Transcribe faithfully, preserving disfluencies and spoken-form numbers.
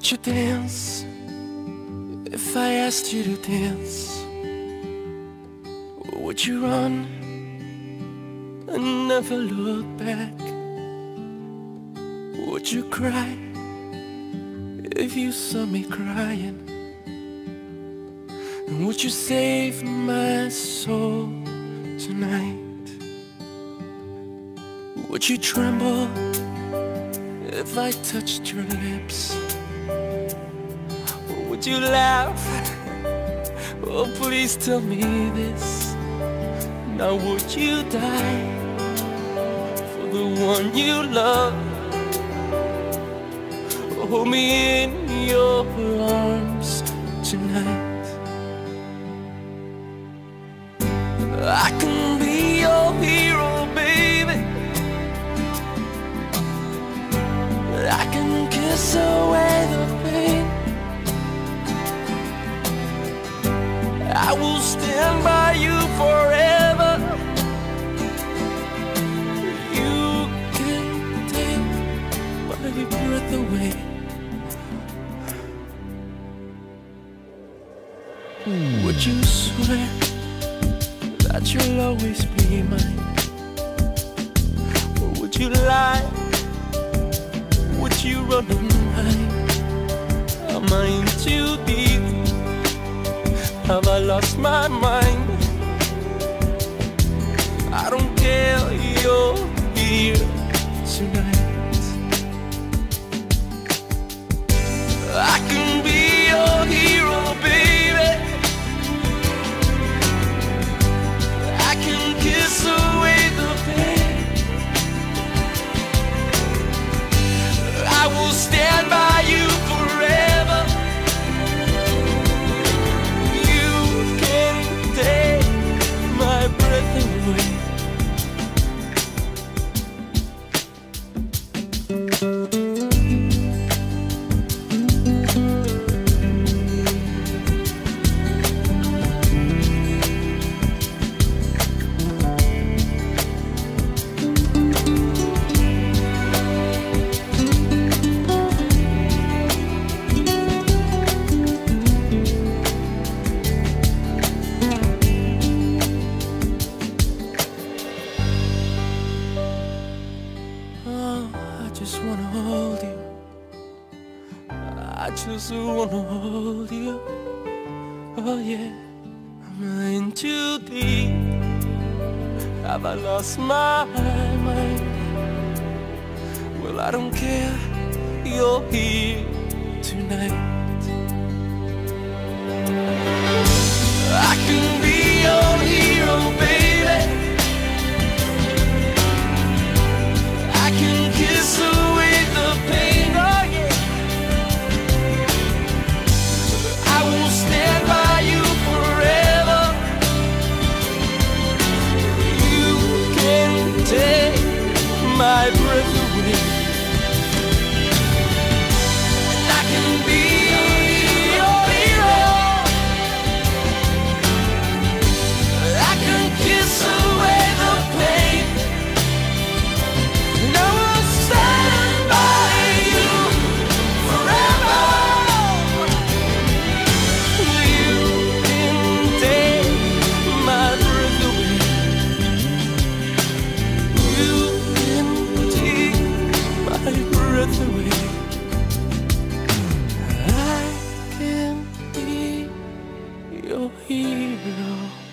Would you dance if I asked you to dance? Would you run and never look back? Would you cry if you saw me crying? And would you save my soul tonight? Would you tremble if I touched your lips? Or would you laugh? Oh, please tell me this. Now would you die for the one you love? Hold me in your arms tonight. I can be your hero, baby. I can kiss away the pain. I will stand by you forever. You can take my breath away. Would you swear that you'll always be mine? Or would you lie? Would you run and hide? Am I in too deep? Have I lost my mind? I don't care, you're here tonight. I can be your hero, baby. I can kiss away the pain. I will stand by you forever. You can take my breath away. I just wanna hold you. I just wanna hold you. Oh yeah, am I in too deep? Have I lost my mind? Well, I don't care, you're here tonight. I can be your hero, baby. I can kiss away the pain, oh yeah. I will stand by you forever. You can take my breath away. And I can be your hero. I can kiss away the pain. And I will stand by you forever. You can take my breath away. You can take my breath away. I can be your hero.